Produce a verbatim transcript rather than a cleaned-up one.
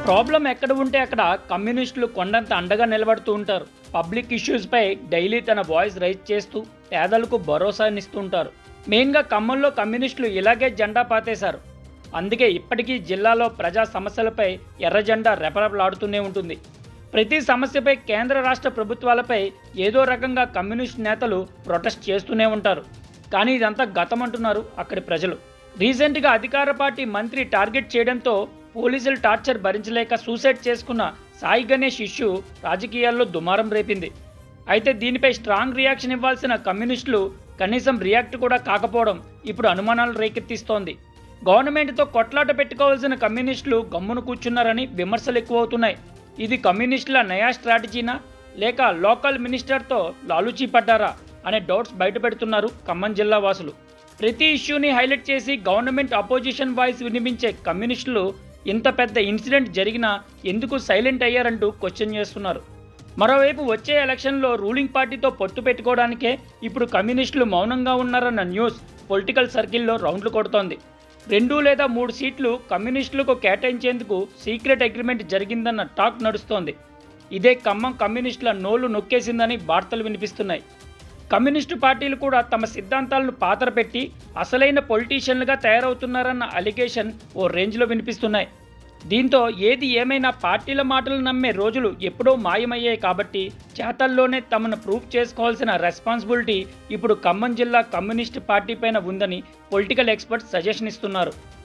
Problem ఎక్కడ ఉంటే అక్కడ కమ్యూనిస్టులు కొండంత అండగా నిలబడుతూ ఉంటారు. పబ్లిక్ ఇష్యూస్పై డైలీ తన వాయిస్ రైజ్ చేస్తూ పేదలకు భరోసానిస్తూ ఉంటారు. మెయిన్గా ఖమ్మంలో కమ్యూనిస్టులు ఇలాగే జెండా పాతేశారు. అందుకే ఇప్పటికీ జిల్లాలో ప్రజా సమస్యలపై ఎర్ర జెండా రెపరెపలాడుతూనే ఉంటుంది. ప్రతి సమస్యపై కేంద్ర రాష్ట్ర ప్రభుత్వాలపై ఏదో రకంగా కమ్యూనిస్ట్ నేతలు ప్రొటెస్ట్ చేస్తూనే ఉంటారు. కానీ ఇదంతా గతం అంటున్నారు అక్కడి ప్రజలు. రీసెంట్గా అధికార పార్టీ మంత్రి టార్గెట్ చేయడంతో పోలీసుల టార్చర్ భరించలేక సూసైడ్ చేసుకున్న సాయి గణేష్ ఇష్యూ రాజకీయాల్లో దుమారం రేపింది. అయితే దీనిపై స్ట్రాంగ్ రియాక్షన్ ఇవ్వాల్సిన కమ్యూనిస్టులు కనీసం రియాక్ట్ కూడా కాకపోవడం ఇప్పుడు అనుమానాలు రేకెత్తిస్తోంది. గవర్నమెంట్తో కొట్లాట పెట్టుకోవాల్సిన కమ్యూనిస్టులు గమ్మును కూర్చున్నారని విమర్శలు ఎక్కువవుతున్నాయి. ఇది కమ్యూనిస్టుల నయా స్ట్రాటజీనా లేక లోకల్ మినిస్టర్తో లాలూచీ పడ్డారా అనే డౌట్స్ బయటపెడుతున్నారు ఖమ్మం జిల్లా వాసులు. ప్రతి ఇష్యూని హైలైట్ చేసి గవర్నమెంట్ అపోజిషన్ వాయిస్ వినిపించే కమ్యూనిస్టులు ఇంత పెద్ద ఇన్సిడెంట్ జరిగినా ఎందుకు సైలెంట్ అయ్యారంటూ క్వశ్చన్ చేస్తున్నారు. మరోవైపు వచ్చే ఎలక్షన్లో రూలింగ్ పార్టీతో పొత్తు పెట్టుకోవడానికే ఇప్పుడు కమ్యూనిస్టులు మౌనంగా ఉన్నారన్న న్యూస్ పొలిటికల్ సర్కిల్లో రౌండ్లు కొడుతోంది. రెండు లేదా మూడు సీట్లు కమ్యూనిస్టులకు కేటాయించేందుకు సీక్రెట్ అగ్రిమెంట్ జరిగిందన్న టాక్ నడుస్తోంది. ఇదే ఖమ్మం కమ్యూనిస్టుల నోళ్లు నొక్కేసిందని వార్తలు వినిపిస్తున్నాయి. కమ్యూనిస్టు పార్టీలు కూడా తమ సిద్ధాంతాలను పాతరపెట్టి అసలైన పొలిటీషియన్లుగా తయారవుతున్నారన్న అలిగేషన్ ఓ రేంజ్లో వినిపిస్తున్నాయి. దీంతో ఏది ఏమైనా పార్టీల మాటలు నమ్మే రోజులు ఎప్పుడో మాయమయ్యాయి కాబట్టి చేతల్లోనే తమను ప్రూఫ్ చేసుకోవాల్సిన రెస్పాన్సిబిలిటీ ఇప్పుడు ఖమ్మం జిల్లా కమ్యూనిస్ట్ పార్టీ పైన ఉందని పొలిటికల్ ఎక్స్పర్ట్స్ సజెషన్ ఇస్తున్నారు.